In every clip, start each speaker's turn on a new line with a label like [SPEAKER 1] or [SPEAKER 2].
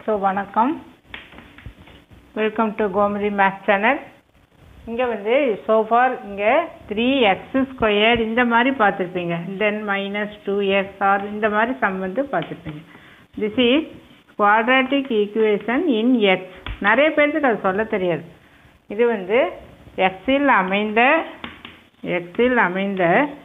[SPEAKER 1] So வணக்கம், welcome to Gomathi maths channel. இங்கே வந்து சோஃபார் இங்கே 3x² இந்த மாதிரி பார்த்துருப்பீங்க. தென் -2x ஆர் இந்த மாதிரி சம் வந்து பார்த்துருப்பீங்க. This is quadratic equation in x. நிறைய பேருக்கு அது சொல்ல தெரியாது. இது வந்து எக்ஸில் அமைந்த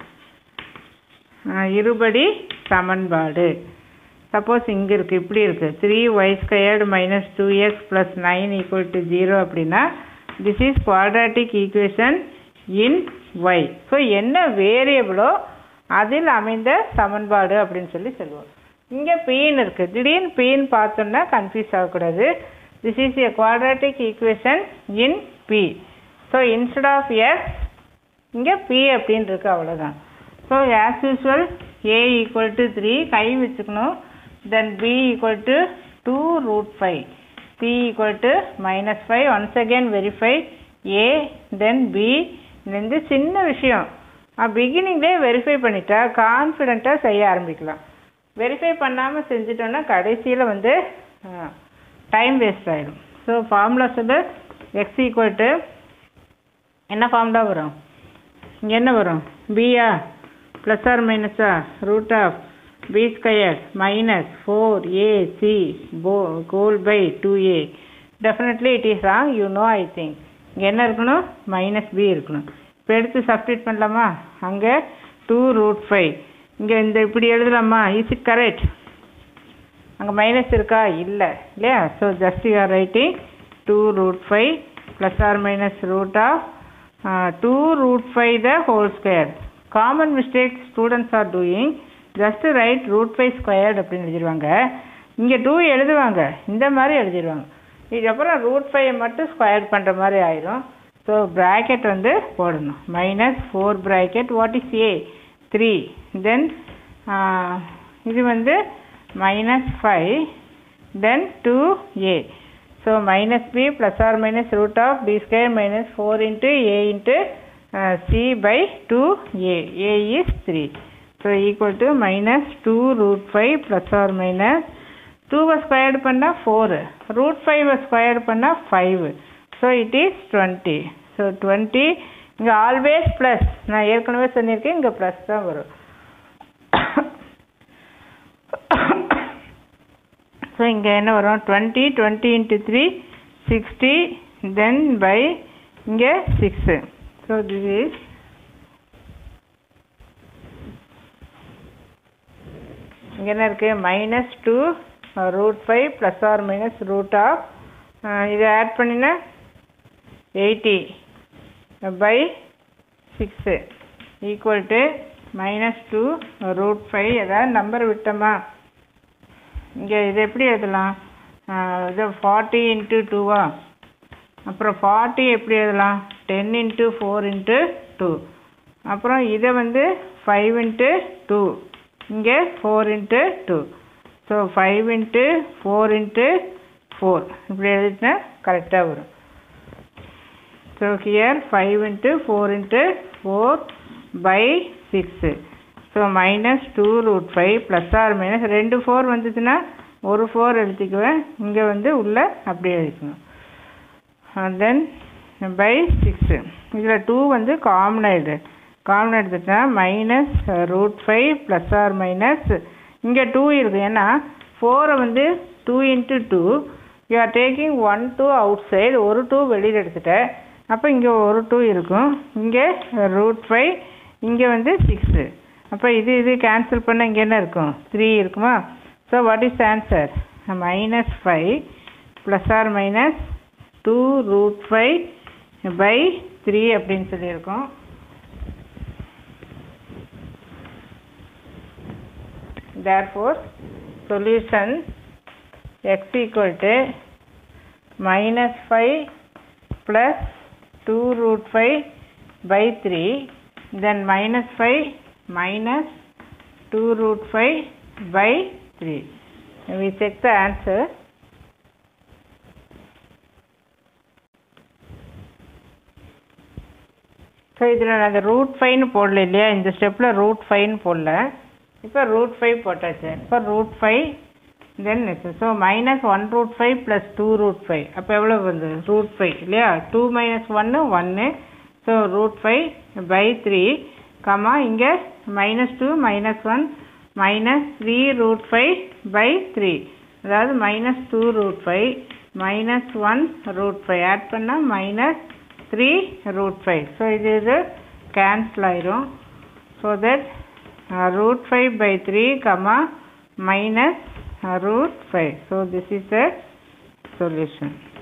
[SPEAKER 1] இருபடி சமன்பாடு. சப்போஸ் இங்கே இருக்குது, இப்படி இருக்குது 3y² - 2x + 9 = 0 அப்படின்னா this is quadratic equation in y. So என்ன வேரியபிளோ அதில் அமைந்த சமன்பாடு அப்படின்னு சொல்லுவோம். இங்கே பீன்னு இருக்குது. திடீர்னு பீன்னு பார்த்தோம்னா கன்ஃபியூஸ் ஆகக்கூடாது. This is a quadratic equation in p. So instead of x இங்கே p அப்படின்னு இருக்குது, அவ்வளோதான். ஸோ ஆஸ் யூஸ்வல் a = 3 கை வச்சுக்கணும். Then b = 2√5, p = -5. Once again verify a then b. இந்த சின்ன விஷயம் பிகினிங்லேயே வெரிஃபை பண்ணிட்டா கான்ஃபிடென்ட்டாக செய்ய ஆரம்பிக்கலாம். வெரிஃபை பண்ணாமல் செஞ்சிட்டோன்னா கடைசியில் வந்து டைம் வேஸ்ட் ஆகிடும். ஸோ ஃபார்முலா சொல்லு. x = என்ன ஃபார்முலா வரும்? இங்கே என்ன வரும்? பியா ப்ளஸ் ஆர் மைனஸா √b² - 4ac whole by 2a. Definitely it is wrong, you know. I think இங்கே என்ன இருக்கணும்? -b இருக்கணும். இப்போ எடுத்து சப்ஸ்டிட் பண்ணலாமா? அங்கே 2√5 இங்கே இந்த இப்படி எழுதலாமா? Is it correct? அங்கே மைனஸ் இருக்கா? இல்லை இல்லையா? So just you are writing 2√5 ± √2√5 the whole square. Common mistake students are doing, just write √5² அப்படின்னு எழுதிடுவாங்க. இங்கே 2 எழுதுவாங்க, இந்த மாதிரி எழுதிடுவாங்க. இதுக்கப்புறம் √5 மட்டும் ஸ்கொயர் பண்ணுற மாதிரி ஆயிரும். ஸோ ப்ராக்கெட் வந்து போடணும். -4 bracket. What is a? 3. Then இது வந்து -5 then 2a. So -b ± √b² - 4 × a × c by 2a. a is 3. So = -2√5 ± 2 squared பண்ணால் 4, √5 ஸ்கொயர்டு பண்ணால் 5. So it is 20. ஸோ 20 இங்கே ஆல்வேஸ் ப்ளஸ். நான் ஏற்கனவே சொல்லியிருக்கேன், இங்கே ப்ளஸ் தான் வரும். ஸோ இங்கே என்ன வரும்? 20 × 3 60 தென் பை இங்கே 6. ஸோ திஸ் இஸ் இங்கே என்ன இருக்குது? -2√5 ± இதை ஆட் பண்ணினா 80 by 6 = -2√5. ஏதாவது நம்பர் விட்டோமா? இங்கே இதை எப்படி எழுதலாம்? இது 40 × 2வா? அப்புறம் 40 எப்படி எழுதலாம்? 10 × 4 × 2. அப்புறம் இதை வந்து 5 × 2, இங்கே 4 × 2. ஸோ 5 × 4 × 4 இப்படி எழுதினா கரெக்டாக வரும். So here 5 × 4 × 4 by 6. ஸோ -2√5 ± 2 4 வந்துச்சுன்னா ஒரு 4 எழுதிக்குவேன். இங்கே வந்து உள்ளே அப்படியே எழுதிக்கணும். Then by 6. இதில் 2 வந்து காமன் எடுத்துட்டா -√5 ± இங்கே 2 இருக்குது. ஏன்னா 4 வந்து 2 × 2 you are taking 1 2 outside. ஒரு 2 வெளியில் எடுத்துட்டேன். அப்போ இங்கே ஒரு 2 இருக்கும். இங்கே √5, இங்கே வந்து 6. அப்போ இது கேன்சல் பண்ண இங்கே என்ன இருக்கும்? 3 இருக்குமா? So what is answer? -5 ± 2√5 by 3 அப்படின்னு சொல்லியிருக்கோம். Therefore solution x = -5 + 2√5 by 3, then -5 - 2√5 by 3. We check the answer. So இதில் நான் அந்த √5 போடல இல்லையா? இந்த ஸ்டெப்பில் √5 போடல. இப்போ √5 போட்டாச்சு. இப்போ √5 then so minus 1 root 5 plus 2 root 5 அப்போ எவ்வளோ வந்து root 5 இல்லையா 2 minus 1 1 so root 5 by 3 comma இங்கே minus 2 minus 1 minus 3 root 5 by 3 அதாவது minus 2 root 5 minus 1 root 5 add பண்ணால் minus 3 root 5 so இது cancel ஆயிரும் so that root 5 by 3 comma minus root 5 so this is the solution.